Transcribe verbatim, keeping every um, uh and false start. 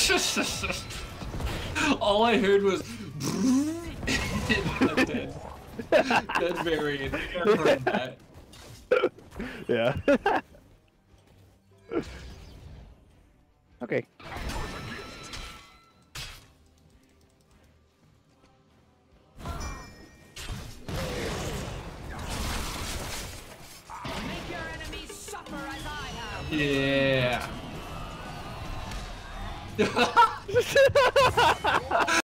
All I heard was. That's very. I've heard that. Yeah. Okay. Make your enemies suffer as I have. Yeah.